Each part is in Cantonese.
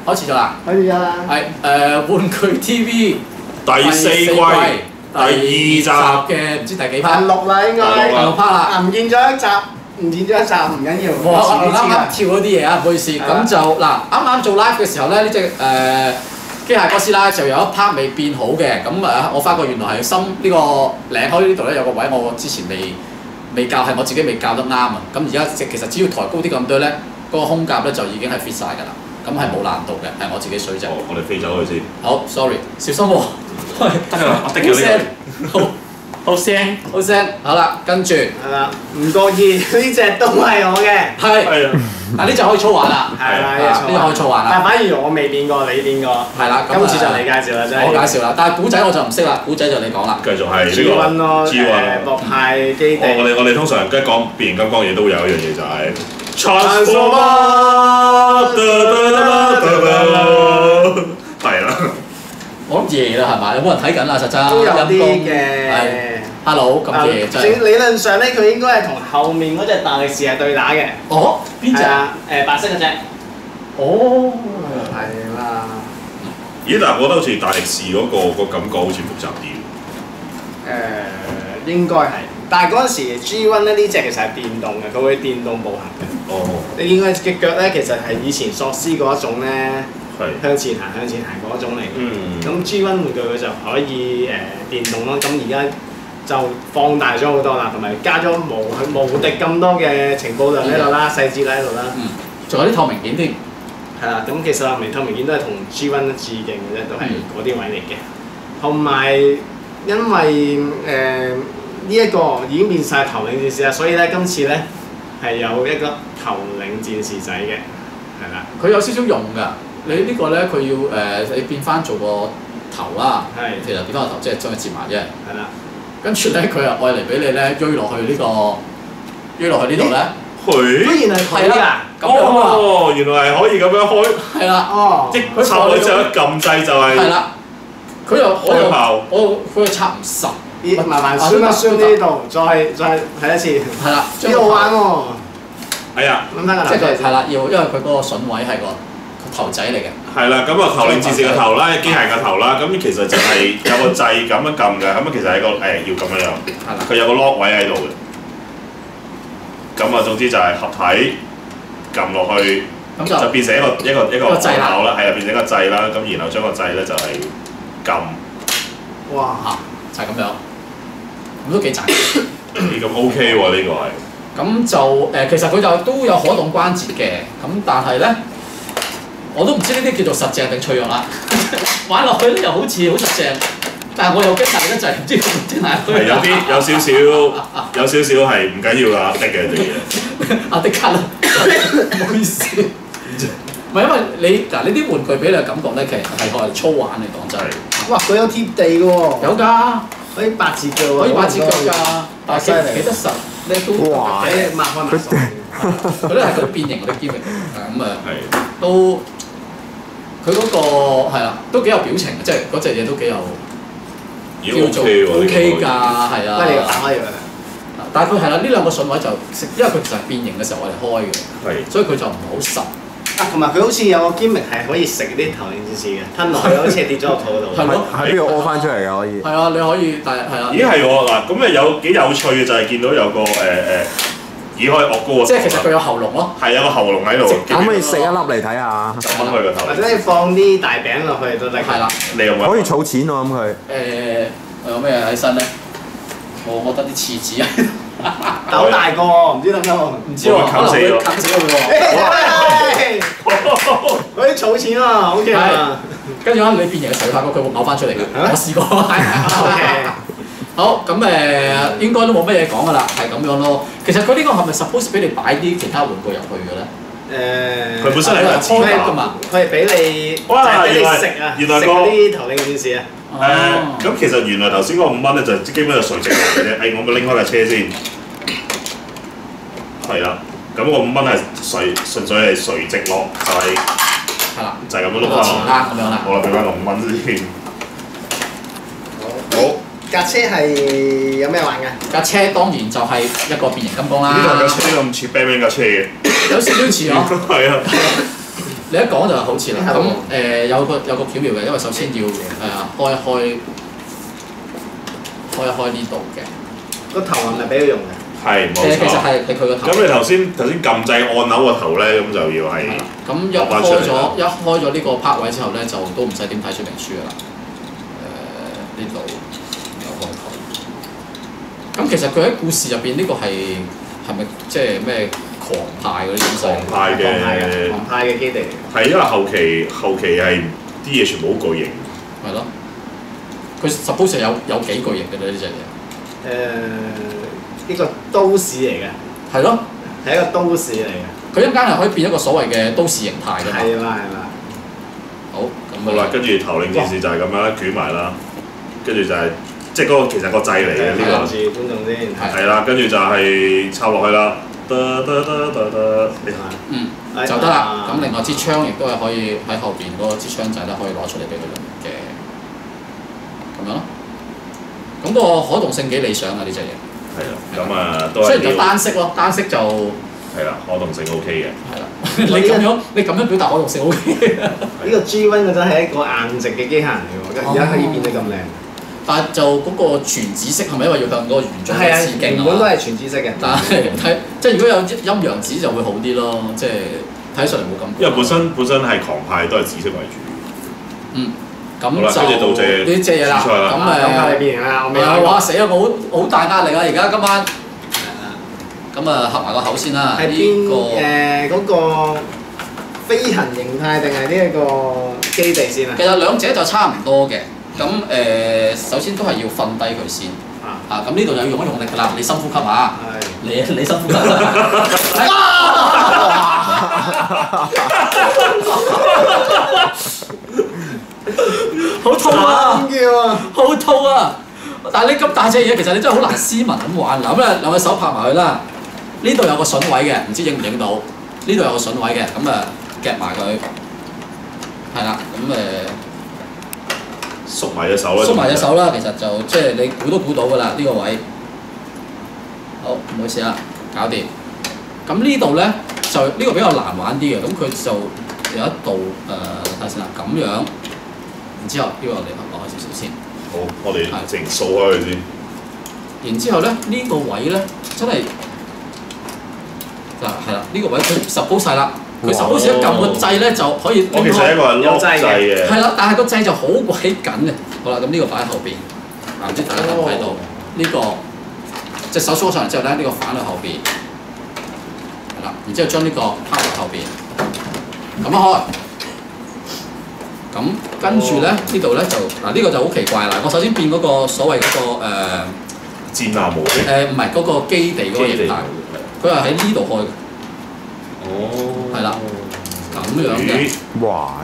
開始咗啦， 開始咗啦。 係玩具 TV 第四季第二集嘅唔知第幾 part， 第6啦應該。 第6 part 啦。 啊唔見咗一集，唔見咗一集唔緊要。 我啱啱跳嗰啲嘢啊，唔好意思。咁就嗱，啱啱做 live 嘅時候咧，呢只機械哥斯拉就有一 part 未變好嘅，咁我發覺原來係心呢個領開呢度咧有個位，我之前未教，係我自己未教得啱啊。咁而家其實只要抬高啲咁多咧，嗰個胸甲咧就已經係 fit 晒㗎啦。咁係冇難度嘅，係我自己水啫。 我哋飛走佢先。 好 ，sorry， 小心喎。 得㗎啦，我的叫呢好聲，好聲。好啦，跟住係啦，唔覺意呢隻都係我嘅。 係。 係啊。 嗱呢隻可以操玩啦。 係啦， 呢隻可以操玩啦。 但反而我未變過，你變過。 係啦， 今次就你介紹啦，真係。 我介紹啦，但係古仔我就唔識啦，古仔就你講啦。 繼續係呢個 G1 咯 ，G1 博派基地。 我哋通常一講變形金剛嘢都有一樣嘢就係 Transformer 係啦。 我諗夜啦係咪？有冇人睇緊啊？實質都有啲嘅。 係。Hello， 咁夜真係。 理論上咧，佢應該係同後面嗰隻大力士係對打嘅。 哦，邊隻啊？ 白色嗰隻。 哦。 係啦。 咦？但係我覺得好似大力士嗰個感覺好似複雜啲。 應該係，但係嗰陣時 G1 咧呢隻其實係電動嘅，佢會電動步行嘅。 哦。你見佢嘅腳咧，其實係以前索斯嗰一種咧， 係向前行嗰種嚟嘅。咁 G1 玩具佢就可以電動咯，咁而家就放大咗好多啦，同埋加咗無敵咁多嘅情報量喺度啦，細節喺度啦。 仲有啲透明件添。 係啦，咁其實透明件都係同 G1 致敬嘅啫，都係嗰啲位嚟嘅。同埋因為呢一個已經變晒頭領戰士啦，所以咧今次咧係有一個頭領戰士仔嘅，係啦。 佢有少少用㗎，你呢個咧佢要你變翻做個頭啦，其實變翻個頭即係將佢接埋啫。係啦。跟住咧佢又愛嚟俾你咧追落去呢個，追落去呢度咧。 居然係佢㗎！ 哦，原來係可以咁樣開。係啦。 哦。 即係插咗之後一撳掣就係。 係啦。佢又開炮。 佢又插唔實。 麻煩酸一酸呢度，再睇一次。係啦。呢度玩喎。 係啊。 諗翻個頭。 即係係啦，要因為佢嗰個筍位係個頭仔嚟嘅。 係啦，咁啊頭領戰士個頭啦，機械個頭啦，咁其實就係有個掣咁樣撳嘅，咁啊其實係個要咁樣樣。係啦。佢有個 lock 位喺度嘅。咁啊，總之就係合體撳落去，就變成一個掣口啦，係啊，變成一個掣啦。咁然後將個掣咧就係撳。 哇！ 就係咁樣，咁都幾賺。 咦？咁 OK 喎，呢個係。 咁就其實佢就都有可動關節嘅，咁但係咧，我都唔知呢啲叫做實淨定脆弱啦。玩落去咧又好似好實淨，但係我又驚大得滯，唔知真係。 係有少少係唔緊要㗎，的嘅啲嘢。 阿的卡啦，唔好意思。唔係因為你嗱呢啲玩具俾你嘅感覺咧，其實係我哋粗玩嚟講真係。 哇！佢有貼地嘅喎。有㗎， 可以八字腳喎。 可以八字腳㗎，但係幾得實咧都。 哇！抹開抹手。 佢都係嗰啲變形嗰啲機明，咁都佢嗰個係啦，都幾有表情嘅，即係嗰隻嘢都幾有叫做 OK 㗎，係啊。 你打開佢。 但係佢係啦，呢兩個筍位就因為佢其實變形嘅時候我哋開嘅，所以佢就唔係好實。 同埋佢好似有個 gimmick 係可以食啲頭領戰士嘅，吞落去好似係跌咗落肚嗰度。 係咯， 喺邊度屙翻出嚟㗎？可以。 係啊，你可以，但係係啊。 咦係喎嗱，咁有幾有趣嘅就係見到有個可以惡高個。 即係其實佢有喉嚨咯。 係有個喉嚨喺度。 可唔可以食一粒嚟睇下？ 就掹佢個頭。 或者你放啲大餅落去都得。 係啦。 你有冇？ 可以儲錢喎咁佢。 我有咩喺身咧？我得啲廁紙啊。 但好大個喎，唔知得唔得喎？ 唔知喎，可能會啃死佢喎。 嗰啲儲錢啊，好嘅。 跟住咧，你變形嘅時候，發覺佢會嘔翻出嚟嘅。我試過。好，咁應該都冇乜嘢講㗎啦，係咁樣咯。其實佢呢個係咪 suppose 俾你擺啲其他玩具入去嘅咧？ 佢本身係一個紙㗎嘛， 佢係俾你，就係俾你食啊，食嗰啲頭領戰士啊。 咁其實原來頭先嗰5蚊咧就基本就垂直落嘅啫。我咪拎開架車先。係啦，咁個5蚊係純粹係垂直落， 係啦， 就係咁樣碌翻。 前啱咁樣啦。 好啦，俾翻個5蚊先。 好。架車係有咩玩㗎？ 架車當然就係一個變形金剛啦。 呢架車咁似 Batman 架車嘅。 有少少似啊。 係啊。 你一講就好似啦。咁有個巧妙嘅，因為首先要開一開呢度嘅。 個頭係咪俾佢用嘅？ 係冇錯。 其實係佢個頭。 咁你頭先撳掣按鈕個頭咧，咁就要係。 咁一開咗呢個 part 位之後咧，就都唔使點睇說明書㗎啦。呢度有開頭。咁其實佢喺故事入邊呢個係咪即係咩狂派嗰啲東西？ 狂派嘅基地。 係因為後期係啲嘢全部好巨型。 係咯。佢 suppose 有幾巨型嘅咧呢隻嘢？ 呢個都市嚟嘅。 係咯。 係一個都市嚟嘅。 佢一間係可以變一個所謂嘅都市形態㗎嘛。 係啦。 好，咁好啦，跟住頭領戰士就係咁樣啦，捲埋啦，跟住就係即係嗰個其實個掣嚟嘅呢個。 住觀眾先。 係啦，跟住就係插落去啦， 就得啦。咁另外支槍亦都係可以喺後邊嗰個支槍仔咧，可以攞出嚟俾佢用嘅，咁樣咯。咁個可動性幾理想啊！呢隻嘢。係啦。 咁啊，都係。 雖然就單色咯，單色就。 係啦，可動性 OK 嘅。 係啦。你咁樣表達可動性 OK 嘅。 呢個 G1 嗰陣係一個硬直嘅機械人嚟喎，而家可以變得咁靚。 但係就嗰個全紫色係咪因為要向嗰個原裝嘅致敬啊？ 原本都係全紫色嘅。 但係即係如果有陰陽紫就會好啲咯，即係睇上嚟冇咁。 因為本身係狂派都係紫色為主。 咁就呢隻嘢啦。咁變啦，我哇死啊！我好大壓力啊！而家今晚。咁啊，合埋個口先啦。 係邊嗰個飛行形態定係呢一個基地先啊？ 其實兩者就差唔多嘅。咁首先都係要瞓低佢先。咁呢度就要用一用力㗎啦，你深呼吸下。你深呼吸。好痛啊！好痛啊！但係你咁大隻嘢，其實你真係好難斯文咁玩。嗱，咁啊兩隻手拍埋佢啦。呢度有個筍位嘅，唔知影唔影到？呢度有個筍位嘅，咁啊夾埋佢。係啦，咁縮埋隻手啦。 縮埋隻手啦，其實就即係你估都估到㗎啦，呢個位。好，唔好意思啦，搞掂。咁呢度咧就呢個比較難玩啲嘅，咁佢就有一度睇下先啦，咁樣。然之後呢個我哋攞開少少先。 好，我哋淨掃開佢先。 然之後咧呢個位咧真係嗱係啦，呢個位佢suppose晒啦。佢 suppose 一撳個掣咧就可以拎開。 其實一個係碌掣嘅。 係啦，但係個掣就好鬼緊嘅。好啦，咁呢個擺喺後邊。唔知大家睇唔睇到？呢個隻手梳上嚟之後咧，呢個反去後邊。係啦，然之後將呢個拋落後邊。咁樣開。咁跟住咧，呢度咧就嗱呢個就好奇怪啦。我首先變嗰個所謂嗰個戰艦模式。 唔係嗰個基地嗰個形態，佢係喺呢度開嘅。 哦。 係啦，咁樣嘅。 哇！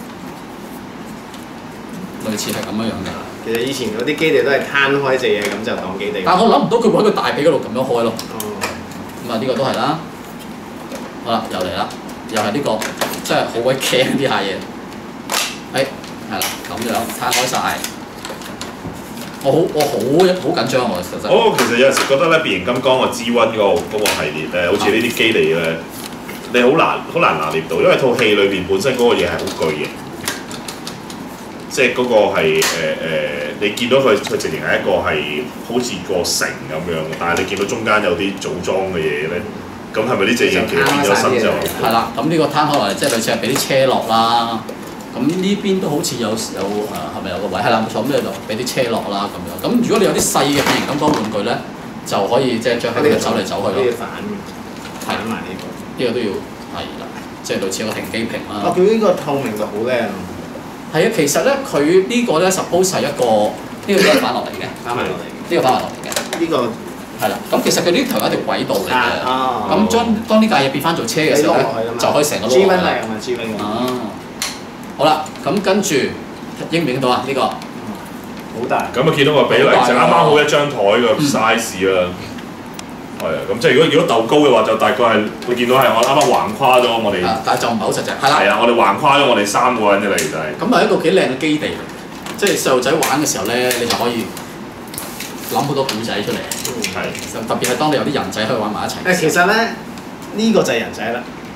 類似係咁樣嘅。 其實以前嗰啲基地都係攤開隻嘢咁就當基地。 但係我諗唔到佢會喺個大髀嗰度咁樣開咯。咁啊呢個都係啦。好啦，又嚟啦，又係呢個，真係好鬼驚呢下嘢。係啦，咁樣攤開晒。我好緊張喎，實際。 其實有陣時覺得咧，變形金剛個 G1 嗰個系列咧，好似呢啲基地咧，你好難拿捏到，因為套戲裏邊本身嗰個嘢係好巨型，即係嗰個係你見到佢直情係一個係好似個城咁樣，但係你見到中間有啲組裝嘅嘢咧，咁係咪呢隻嘢其實變咗身之後？ 係啦，咁呢個攤開落嚟，即係類似係俾啲車落啦。咁呢邊都好似有係咪有個位？係啦，冇錯，咁你就俾啲車落啦咁樣。咁如果你有啲細嘅變形金剛玩具咧，就可以即係將佢哋走嚟走去咯。 反埋呢個。 呢個都要係啦，即係類似一個停機坪啦。 佢呢個透明就好靚。 係啊，其實咧佢呢個咧 suppose 係一個呢個都係反落嚟嘅。 反埋落嚟。 呢個反埋落嚟嘅。呢個係啦。咁其實佢呢條係一條軌道嚟嘅。咁當呢架嘢變翻做車嘅時候咧，就可以成個撈落去啦。G1 嚟㗎嘛好啦，咁跟住影唔影到啊？呢個好大。 咁啊，見到個比例就啱啱好一張台嘅 size 啦。係啊，咁即係如果鬥高嘅話，就大概係會見到係我啱啱橫跨咗我哋。 但係就唔係好實際。係啦。 係啊，我哋橫跨咗我哋3個人嘅嚟就係。 咁係一個幾靚嘅基地，即係細路仔玩嘅時候咧，你就可以諗好多古仔出嚟。係。特別係當你有啲人仔可以玩埋一齊。 其實咧，呢個就係人仔啦。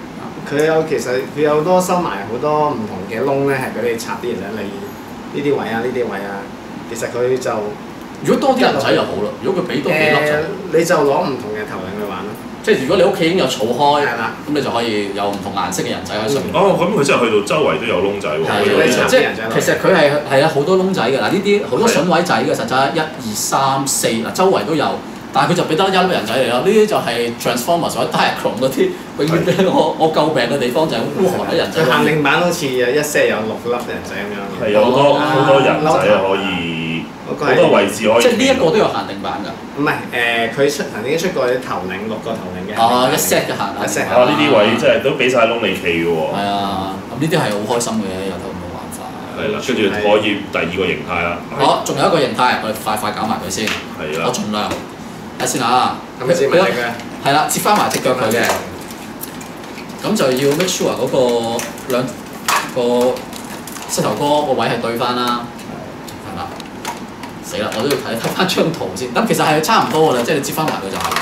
其實佢有好多收埋好多唔同嘅窿咧，係俾你插啲嘢咧，例如呢啲位啊、呢啲位啊，其實佢就如果多啲人仔就好啦，如果佢俾多幾粒你就攞唔同嘅頭領去玩咯。 即係如果你屋企已經有儲開， 係啦， 咁你就可以有唔同顏色嘅人仔喺上面。 哦，咁佢真係去到周圍都有窿仔喎。 即係其實佢係好多窿仔嘅嗱，呢啲好多筍位仔嘅，實際1、2、3、4嗱，周圍都有。但係佢就俾得一粒人仔嚟啦，呢啲就係 Transformers 或者 Diaclone 嗰啲，永遠俾我詬病嘅地方就係孤寒啲人仔。 限定版好似一 set 有6粒人仔咁樣。 係有好多人仔可以，好多位置可以。 即係呢一個都有限定版㗎。 唔係佢曾經出過啲頭領6個頭領嘅。 哦，一 set 嘅限定。 一 set。 呢啲位真係都俾晒窿你企嘅喎。 係啊，咁呢啲係好開心嘅，有得咁多玩法。 係啦，跟住可以第2個形態啦。 好，仲有一個形態，我哋快搞埋佢先。 係啦。 我盡量。睇先嚇， 咁接埋隻腳， 係啦，接翻埋隻腳佢嘅，咁就要 make sure 嗰個兩個膝頭哥個位係對翻啦，係啦，死啦，我都要睇翻張圖先，咁其實係差唔多㗎啦，即係你接翻埋佢就係，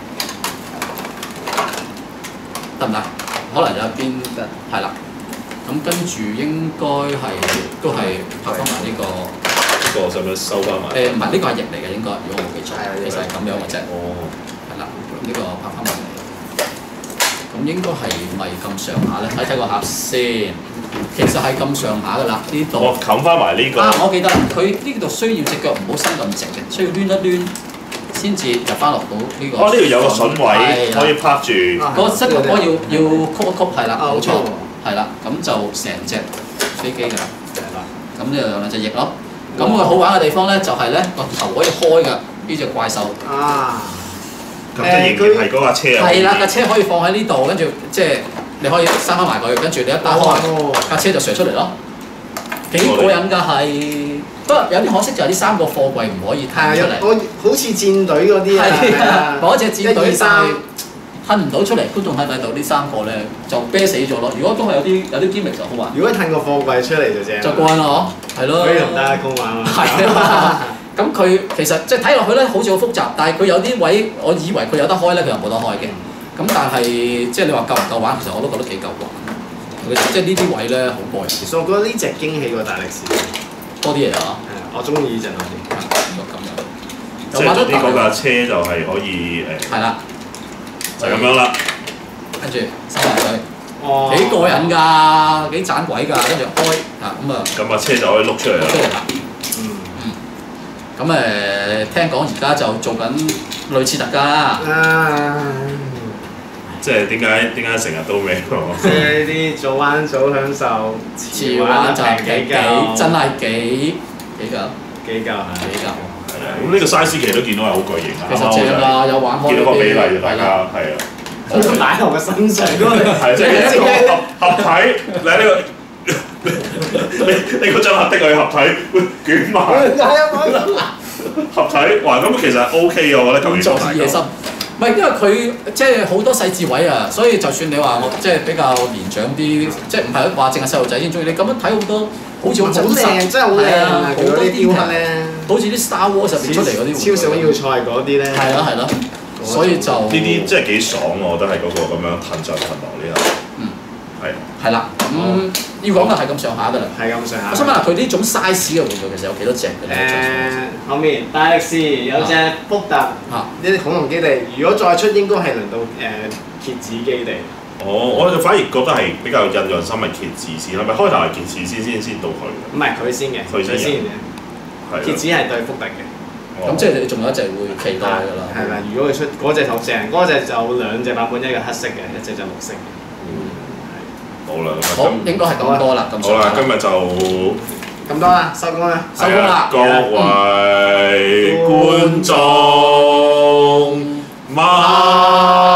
得唔得？可能有一邊得，係啦，咁跟住應該都係拍翻埋呢個。 呢個使唔使收翻埋？ 唔係呢個係翼嚟嘅應該，如果我冇記錯，其實係咁樣嘅啫。哦，係啦，呢個拍翻埋嚟，咁應該係咪咁上下咧？睇個盒先，其實係咁上下㗎啦，呢度。 我冚翻埋呢個。 我記得佢呢度需要隻腳唔好伸咁直嘅，需要攣一攣先至入翻落到呢個。 呢度有個筍位可以拍住。 個膝頭哥要曲一曲，係啦，冇錯，係啦，咁就成隻飛機㗎啦，係啦，咁呢度有兩隻翼咯。咁佢好玩嘅地方咧，就係咧個頭可以開㗎，呢隻怪獸。 啊！ 咁即係仍然係嗰架車啊！ 係啦，架車可以放喺呢度，跟住即係你可以閂翻埋佢，跟住你一打開，架車就射出嚟咯。幾過癮㗎係，不過有啲可惜就係呢3個貨櫃唔可以攤出嚟。 我好似戰隊嗰啲啊， 嗰隻戰隊 1、2、3 吞唔到出嚟，觀眾睇唔睇到呢3個咧就啤死咗咯。如果都係有啲 gimmick 就好玩。 如果褪個貨櫃出嚟就正。 就過癮咯，係咯。 可以同大家講玩啊。 係啊，咁佢其實即係睇落去咧，好似好複雜，但係佢有啲位，我以為佢有得開咧，佢又冇得開嘅。咁但係即係你話夠唔夠玩，其實我都覺得幾夠玩。即係呢啲位咧好過癮。 其實我覺得呢隻驚喜過大力士多啲嘢啊！ 我中意呢隻多啲。 咁樣。 即係總之嗰架車就係可以係啦。 就咁樣啦， 跟住收埋佢，幾過癮㗎，幾盞鬼㗎，跟住開咁啊， 咁車就可以碌出嚟啦。 咁聽講而家就做緊類似特價啦。 即係點解成日都未即係呢啲早玩早享受， 遲玩就幾真係幾夠。 咁呢個 size 其實都見到係好巨型啊！ 其實正㗎，有玩開。 見到個比例就大家係啊。 好似擺落個身上嗰個。 係即係合體，你呢個你嗰張合的佢合體捲埋。合體，哇！咁其實 OK 嘅，我覺得咁做野心。唔係因為佢即係好多細節位啊，所以就算你話我即係比較年長啲，即係唔係話淨係細路仔先中意，你咁樣睇好多。好似好真實， 真係好靚啊！好多啲雕刻咧， 好似啲 Star Wars 入邊出嚟嗰啲超想要塞嗰啲咧。 係咯，所以就呢啲真係幾爽，我覺得係嗰個咁樣騰上騰落呢度。 係啦，咁要講嘅係咁上下㗎啦。 係咁上下。 我想問下佢呢種 size 嘅玩具其實有幾多隻嘅咧？ 後面大力士有隻福特，呢啲恐龍基地，如果再出應該係輪到蠍子基地。 我就反而覺得係比較印象深係蠍子先，係咪開頭係蠍子先到佢？ 唔係佢先嘅，佢先嘅。蠍子係對福特嘅。 咁即係你仲有一隻會期待㗎啦。 係啦，如果佢出嗰隻頭正，嗰隻就2隻版本，一個黑色嘅，一隻就綠色嘅。 好啦， 好應該係咁多啦。 好啦，今日就咁多啦，收工啦， 收工啦， 各位觀眾，晚